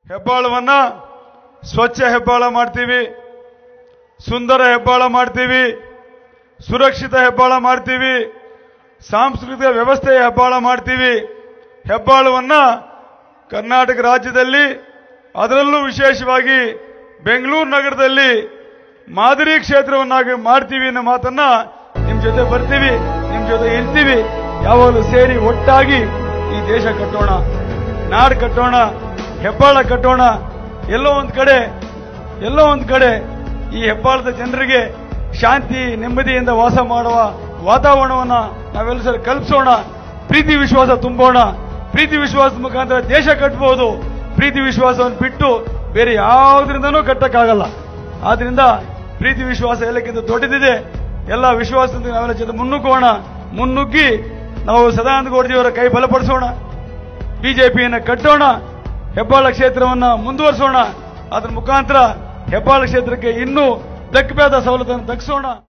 ಹೆಬ್ಬಾಳವನ್ನ ಸ್ವಚ್ಛ ಹೆಬ್ಬಾಳ ಮಾಡ್ತೀವಿ, ಸುಂದರ ಹೆಬ್ಬಾಳ ಮಾಡ್ತೀವಿ, ಸುರಕ್ಷಿತ ಹೆಬ್ಬಾಳ ಮಾಡ್ತೀವಿ, ಸಾಂಸ್ಕೃತಿಕ ವ್ಯವಸ್ಥೆಯ ಹೆಬ್ಬಾಳ ಮಾಡ್ತೀವಿ. ಹೆಬ್ಬಾಳವನ್ನ ಕರ್ನಾಟಕ ರಾಜ್ಯದಲ್ಲಿ ಅದರಲ್ಲೂ ವಿಶೇಷವಾಗಿ ಬೆಂಗಳೂರು ನಗರದಲ್ಲಿ ಮಾದರಿ ಕ್ಷೇತ್ರವನ್ನಾಗಿ ಮಾಡ್ತೀವಿ ಅನ್ನೋ ಮಾತನ್ನ ನಿಮ್ ಜೊತೆ ಬರ್ತೀವಿ, ನಿಮ್ ಜೊತೆ ಇರ್ತೀವಿ. ಯಾವಾಗಲೂ ಸೇರಿ ಒಟ್ಟಾಗಿ ಈ ದೇಶ ಕಟ್ಟೋಣ, ನಾಡು ಕಟ್ಟೋಣ, ಹೆಬ್ಬಾಳ ಕಟ್ಟೋಣ. ಎಲ್ಲೋ ಒಂದ್ ಕಡೆ ಈ ಹೆಬ್ಬಾಳದ ಜನರಿಗೆ ಶಾಂತಿ ನೆಮ್ಮದಿಯಿಂದ ವಾಸ ಮಾಡುವ ವಾತಾವರಣವನ್ನ ನಾವೆಲ್ಲ ಸರಿ ಕಲ್ಪಿಸೋಣ. ಪ್ರೀತಿ ವಿಶ್ವಾಸ ತುಂಬೋಣ. ಪ್ರೀತಿ ವಿಶ್ವಾಸದ ಮುಖಾಂತರ ದೇಶ ಕಟ್ಟಬಹುದು. ಪ್ರೀತಿ ವಿಶ್ವಾಸವನ್ನು ಬಿಟ್ಟು ಬೇರೆ ಯಾವುದರಿಂದನೂ ಕಟ್ಟಕ್ಕಾಗಲ್ಲ. ಆದ್ರಿಂದ ಪ್ರೀತಿ ವಿಶ್ವಾಸ ಎಲ್ಲಕ್ಕಿಂತ ದೊಡ್ಡದಿದೆ. ಎಲ್ಲ ವಿಶ್ವಾಸದಿಂದ ನಾವೆಲ್ಲ ಜೊತೆ ಮುನ್ನುಗ್ಗಿ ನಾವು ಸದಾನಂದ ಗೌಡಜಿಯವರ ಕೈ ಬಲಪಡಿಸೋಣ, ಬಿಜೆಪಿಯನ್ನು ಕಟ್ಟೋಣ, ಹೆಬ್ಬಾಳ ಕ್ಷೇತ್ರವನ್ನ ಮುಂದುವರಿಸೋಣ. ಅದರ ಮುಖಾಂತರ ಹೆಬ್ಬಾಳ ಕ್ಷೇತ್ರಕ್ಕೆ ಇನ್ನೂ ದಕ್ಕಬೇಕಾದ ಸವಲತ್ತನ್ನು ದಕ್ಕಿಸೋಣ.